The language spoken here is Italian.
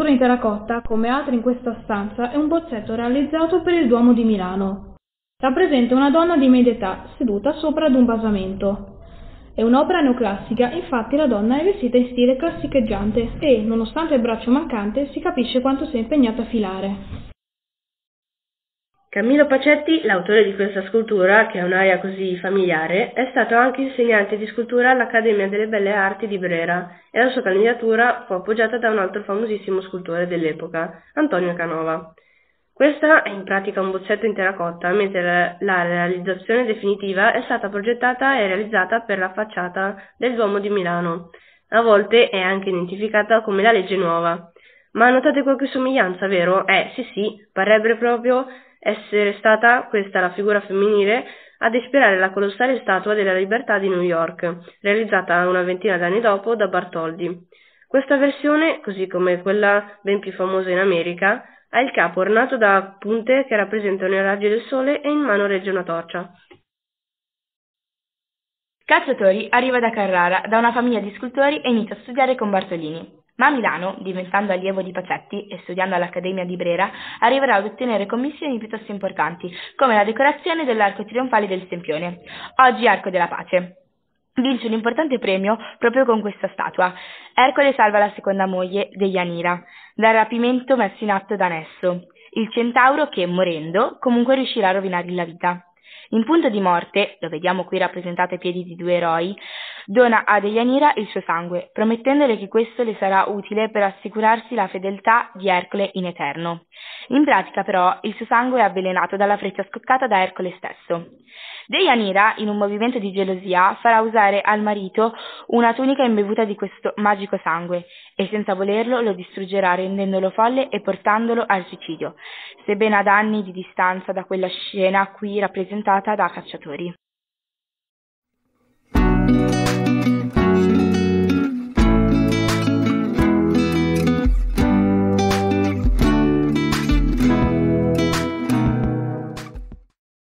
scultura in terracotta, come altre in questa stanza, è un bozzetto realizzato per il Duomo di Milano. Rappresenta una donna di media età seduta sopra ad un basamento. È un'opera neoclassica, infatti la donna è vestita in stile classicheggiante e, nonostante il braccio mancante, si capisce quanto sia impegnata a filare. Camillo Pacetti, l'autore di questa scultura, che ha un'aria così familiare, è stato anche insegnante di scultura all'Accademia delle Belle Arti di Brera e la sua candidatura fu appoggiata da un altro famosissimo scultore dell'epoca, Antonio Canova. Questa è in pratica un bozzetto in terracotta, mentre la realizzazione definitiva è stata progettata e realizzata per la facciata del Duomo di Milano. A volte è anche identificata come la Legge Nuova. Ma notate qualche somiglianza, vero? Sì, parrebbe proprio essere stata questa la figura femminile ad ispirare la colossale Statua della Libertà di New York, realizzata una ventina d'anni dopo da Bartholdi. Questa versione, così come quella ben più famosa in America, ha il capo ornato da punte che rappresentano i raggi del sole e in mano regge una torcia. Cacciatori arriva da Carrara, da una famiglia di scultori e inizia a studiare con Bartolini. Ma a Milano, diventando allievo di Pacetti e studiando all'Accademia di Brera, arriverà ad ottenere commissioni piuttosto importanti, come la decorazione dell'arco trionfale del Sempione, oggi Arco della Pace. Vince un importante premio proprio con questa statua. Ercole salva la seconda moglie, Deianira, dal rapimento messo in atto da Nesso, il centauro che, morendo, comunque riuscirà a rovinargli la vita. In punto di morte, lo vediamo qui rappresentato ai piedi di due eroi, dona a Deianira il suo sangue, promettendole che questo le sarà utile per assicurarsi la fedeltà di Ercole in eterno. In pratica, però, il suo sangue è avvelenato dalla freccia scoccata da Ercole stesso. Deianira, in un movimento di gelosia, farà usare al marito una tunica imbevuta di questo magico sangue e senza volerlo lo distruggerà rendendolo folle e portandolo al suicidio, sebbene ad anni di distanza da quella scena qui rappresentata da Cacciatori.